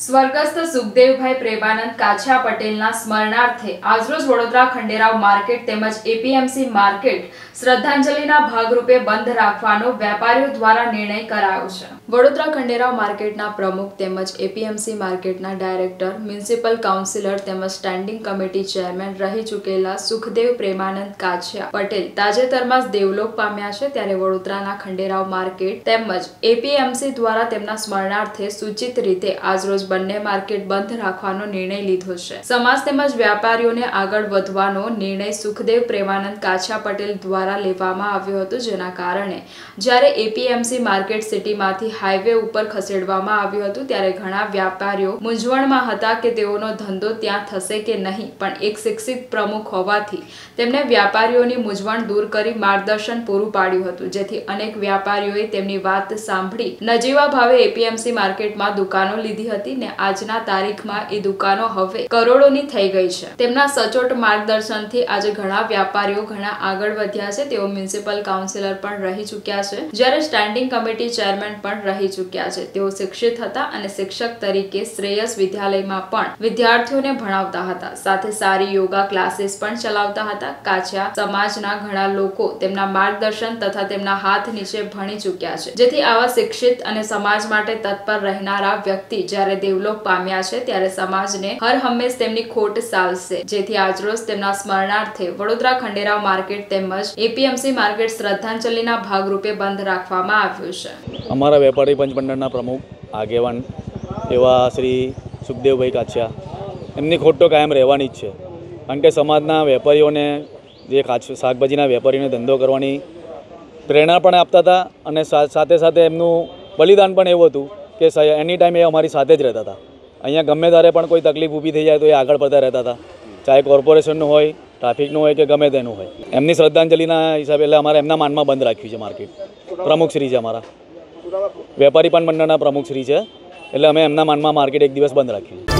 સ્વર્ગસ્થ સુખદેવભાઈ પ્રેમાનંદ કાછા પટેલના સ્મરણાર્થે આજરોજ વડોદરા ખંડેરાવ માર્કેટ તેમજ એપીએમસી માર્કેટ શ્રદ્ધાંજલિના ભાગરૂપે બંધ રાખવાનો વેપારીઓ દ્વારા નિર્ણય કરાયો છે। વડોદરા ખંડેરાવ માર્કેટના પ્રમુખ તેમજ એપીએમસી માર્કેટના ડાયરેક્ટર, મ્યુનિસિપલ કાઉન્સિલર તેમજ સ્ટેન્ડિંગ કમિટી ચેરમેન રહી ચૂકેલા સુખદેવ પ્રેમાનંદ કાછા પટેલ તાજેતરમાં જ દેવલોક પામ્યા છે, ત્યારે વડોદરાના ખંડેરાવ માર્કેટ તેમજ એપીએમસી દ્વારા તેમના સ્મરણાર્થે સૂચિત રીતે આજરોજ બંને માર્કેટ બંધ રાખવાનો નિર્ણય લીધો છે। સમાજ તેમજ વ્યાપારીઓને આગળ વધવાનો નિર્ણય સુખદેવ પ્રેમાનંદ કાછા પટેલ દ્વારા લેવામાં આવ્યો હતો, જેના કારણે જ્યારે એપીએમસી માર્કેટ સિટીમાંથી હાઈવે ઉપર ખસેડવામાં આવ્યું હતું ત્યારે ઘણા વ્યાપારીઓ મૂંઝવણમાં હતા કે તેઓનો ધંધો ત્યાં થશે કે નહીં, પણ એક શિક્ષિત પ્રમુખ હોવાથી તેમણે વ્યાપારીઓની મૂંઝવણ દૂર કરી માર્ગદર્શન પૂરું પાડ્યું હતું, જેથી અનેક વ્યાપારીઓએ તેમની વાત સાંભળી નજીવા ભાવે એપીએમસી માર્કેટમાં દુકાનો લીધી હતી ને આજના તારીખમાં એ દુકાનો હવે કરોડોની થઈ ગઈ છે। તેમના સચોટ માર્ગદર્શનથી આજે ઘણા વ્યાપારીઓ ઘણા આગળ વધ્યા છે। તેઓ મ્યુનિસિપલ કાઉન્સિલર પણ રહી ચૂક્યા છે, જ્યારે સ્ટેન્ડિંગ કમિટી ચેરમેન પણ રહી ચૂક્યા છે। તેઓ શિક્ષિત હતા અને શિક્ષક તરીકે શ્રેયસ વિદ્યાલયમાં પણ વિદ્યાર્થીઓને ભણાવતા હતા, સાથે સારી યોગા ક્લાસીસ પણ ચલાવતા હતા। કાછા સમાજના ઘણા લોકો તેમના માર્ગદર્શન તથા તેમના હાથ નીચે ભણી ચૂક્યા છે, જેથી આવા શિક્ષિત અને સમાજ માટે તત્પર રહેનારા વ્યક્તિ જ્યારે દેવલોક પામ્યા છે ત્યારે સમાજને હર હંમેશ તેમની ખોટ સાલશે, જેથી આજરોજ તેમના સ્મરણાર્થે વડોદરા ખંડેરાવ માર્કેટ તેમજ એપીએમસી માર્કેટ શ્રદ્ધાંજલિના ભાગરૂપે બંધ રાખવામાં આવ્યું છે। અમારા વેપારી પંચ મંડળના પ્રમુખ આગેવાન એવા શ્રી સુખદેવભાઈ કાછા, એમની ખોટ તો કાયમ રહેવાની જ છે, કારણ કે સમાજના વેપારીઓને જે શાકભાજીના વેપારીઓને ધંધો કરવાની પ્રેરણા પણ આપતા હતા અને સાથે સાથે એમનું બલિદાન પણ એવું હતું કે એની ટાઈમ એ અમારી સાથે જ રહેતા હતા। અહીંયા ગમે ત્યારે પણ કોઈ તકલીફ ઊભી થઈ જાય તો એ આગળ પડતા રહેતા હતા, ચાહે કોર્પોરેશનનું હોય, ટ્રાફિકનું હોય કે ગમે તેનું હોય। એમની શ્રદ્ધાંજલિના હિસાબે એટલે અમારે એમના માનમાં બંધ રાખ્યું છે માર્કેટ। પ્રમુખશ્રી છે અમારા વેપારી પણ મંડળના પ્રમુખશ્રી છે, એટલે અમે એમના માનમાં માર્કેટ એક દિવસ બંધ રાખ્યું છે।